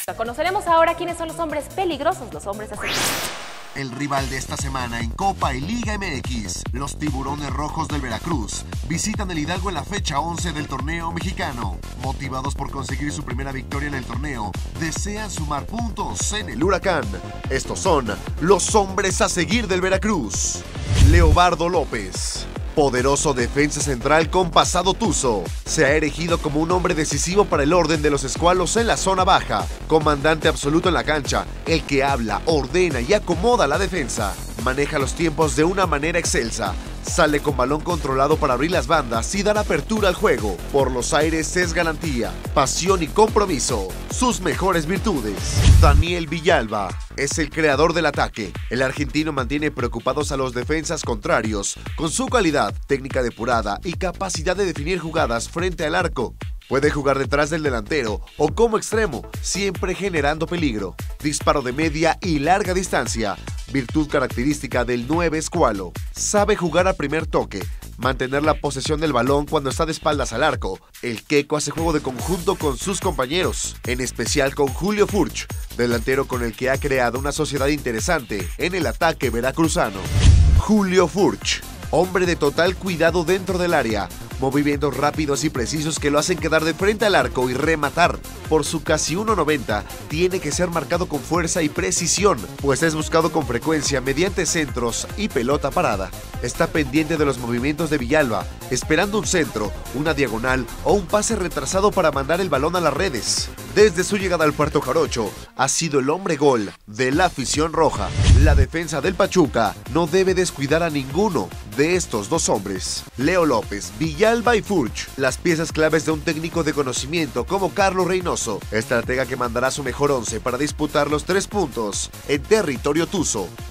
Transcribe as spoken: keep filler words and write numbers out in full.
Conoceremos ahora quiénes son los hombres peligrosos, los hombres asesinos. El rival de esta semana en Copa y Liga M X, los Tiburones Rojos del Veracruz, visitan el Hidalgo en la fecha once del torneo mexicano. Motivados por conseguir su primera victoria en el torneo, desean sumar puntos en el Huracán. Estos son los hombres a seguir del Veracruz. Leobardo López, poderoso defensa central con pasado tuzo, se ha erigido como un hombre decisivo para el orden de los escualos en la zona baja, comandante absoluto en la cancha, el que habla, ordena y acomoda la defensa, maneja los tiempos de una manera excelsa, sale con balón controlado para abrir las bandas y dar apertura al juego. Por los aires es garantía, pasión y compromiso, sus mejores virtudes. Daniel Villalba es el creador del ataque. El argentino mantiene preocupados a los defensas contrarios con su calidad, técnica depurada y capacidad de definir jugadas frente al arco. Puede jugar detrás del delantero o como extremo, siempre generando peligro. Disparo de media y larga distancia, virtud característica del nueve escualo. Sabe jugar a primer toque, mantener la posesión del balón cuando está de espaldas al arco. El Queco hace juego de conjunto con sus compañeros, en especial con Julio Furch, delantero con el que ha creado una sociedad interesante en el ataque veracruzano. Julio Furch, hombre de total cuidado dentro del área, movimientos rápidos y precisos que lo hacen quedar de frente al arco y rematar. Por su casi uno noventa, tiene que ser marcado con fuerza y precisión, pues es buscado con frecuencia mediante centros y pelota parada. Está pendiente de los movimientos de Villalba, esperando un centro, una diagonal o un pase retrasado para mandar el balón a las redes. Desde su llegada al Puerto Jarocho, ha sido el hombre gol de la afición roja. La defensa del Pachuca no debe descuidar a ninguno de estos dos hombres. Leo López, Villalba y Furch, las piezas claves de un técnico de conocimiento como Carlos Reynoso, estratega que mandará su mejor once para disputar los tres puntos en territorio tuzo.